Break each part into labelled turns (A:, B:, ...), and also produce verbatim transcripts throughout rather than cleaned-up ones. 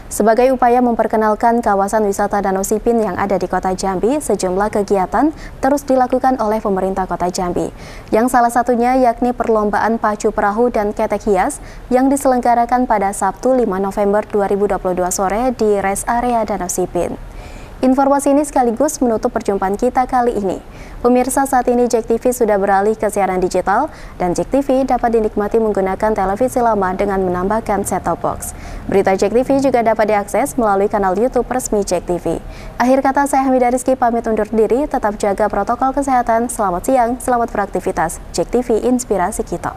A: Sebagai upaya memperkenalkan kawasan wisata Danau Sipin yang ada di Kota Jambi, sejumlah kegiatan terus dilakukan oleh pemerintah Kota Jambi. Yang salah satunya yakni perlombaan pacu perahu dan ketek hias yang diselenggarakan pada Sabtu lima November dua ribu dua puluh dua sore di Res Area Danau Sipin. Informasi ini sekaligus menutup perjumpaan kita kali ini. Pemirsa, saat ini JEK T V sudah beralih ke siaran digital dan JEK T V dapat dinikmati menggunakan televisi lama dengan menambahkan set-top box. Berita JEK T V juga dapat diakses melalui kanal YouTube resmi JEK T V. Akhir kata, saya Hamidah Rizky pamit undur diri, tetap jaga protokol kesehatan. Selamat siang, selamat beraktivitas. JEK T V, inspirasi kita.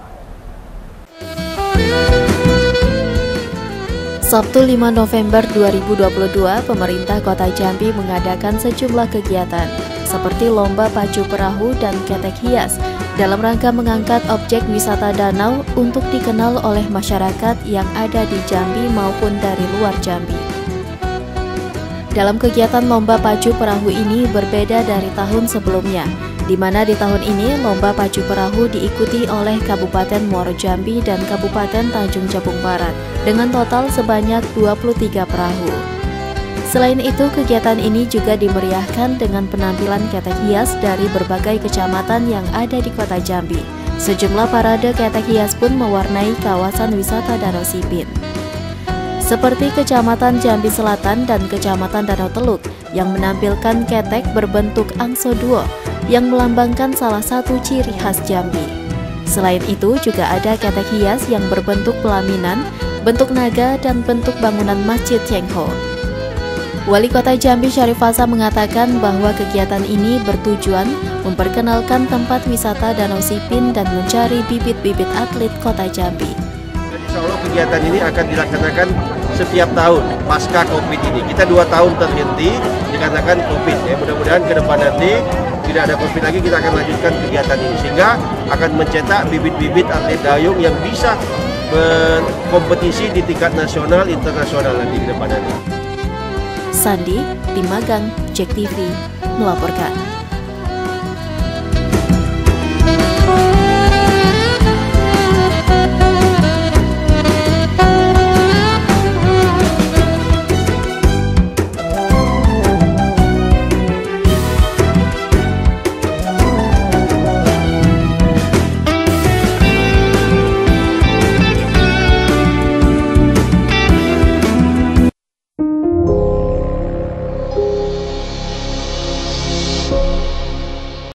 B: Sabtu lima November dua ribu dua puluh dua, pemerintah Kota Jambi mengadakan sejumlah kegiatan seperti lomba pacu perahu dan ketek hias dalam rangka mengangkat objek wisata danau untuk dikenal oleh masyarakat yang ada di Jambi maupun dari luar Jambi. Dalam kegiatan lomba pacu perahu ini berbeda dari tahun sebelumnya, di mana di tahun ini lomba pacu perahu diikuti oleh Kabupaten Muaro Jambi dan Kabupaten Tanjung Jabung Barat dengan total sebanyak dua puluh tiga perahu. Selain itu, kegiatan ini juga dimeriahkan dengan penampilan ketek hias dari berbagai kecamatan yang ada di Kota Jambi. Sejumlah parade ketek hias pun mewarnai kawasan wisata Danau Sipin, seperti Kecamatan Jambi Selatan dan Kecamatan Danau Teluk yang menampilkan ketek berbentuk angso duo yang melambangkan salah satu ciri khas Jambi. Selain itu juga ada ketek hias yang berbentuk pelaminan, bentuk naga, dan bentuk bangunan Masjid Cengho. Wali Kota Jambi Syarif Hasan mengatakan bahwa kegiatan ini bertujuan memperkenalkan tempat wisata Danau Sipin dan mencari bibit-bibit atlet Kota Jambi.
C: Insya Allah kegiatan ini akan dilaksanakan setiap tahun pasca COVID ini. Kita dua tahun terhenti dikarenakan COVID. Ya, mudah-mudahan ke depan nanti tidak ada COVID lagi, kita akan lanjutkan kegiatan ini sehingga akan mencetak bibit-bibit atlet dayung yang bisa berkompetisi di tingkat nasional internasional nanti ke depan nanti.
B: Sandi, Tim Magang, JEK T V melaporkan.